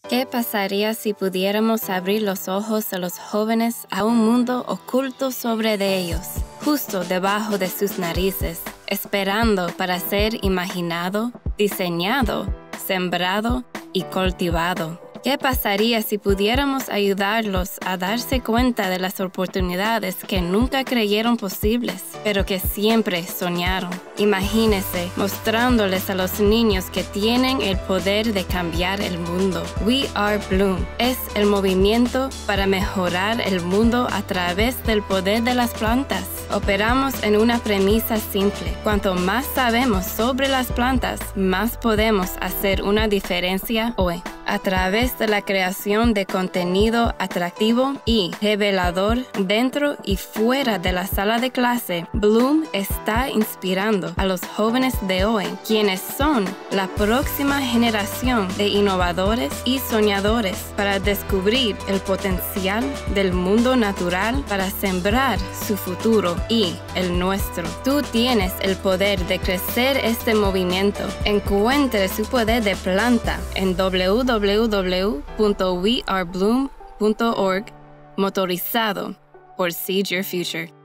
¿Qué pasaría si pudiéramos abrir los ojos de los jóvenes a un mundo oculto sobre de ellos, justo debajo de sus narices, esperando para ser imaginado, diseñado, sembrado y cultivado? ¿Qué pasaría si pudiéramos ayudarlos a darse cuenta de las oportunidades que nunca creyeron posibles, pero que siempre soñaron? Imagínese mostrándoles a los niños que tienen el poder de cambiar el mundo. We Are Bloom es el movimiento para mejorar el mundo a través del poder de las plantas. Operamos en una premisa simple. Cuanto más sabemos sobre las plantas, más podemos hacer una diferencia hoy. A través de la creación de contenido atractivo y revelador dentro y fuera de la sala de clase, Bloom está inspirando a los jóvenes de hoy, quienes son la próxima generación de innovadores y soñadores, para descubrir el potencial del mundo natural para sembrar su futuro y el nuestro. Tú tienes el poder de crecer este movimiento. Encuentre su poder de planta en www.wearebloom.org, motorizado por Seed Your Future.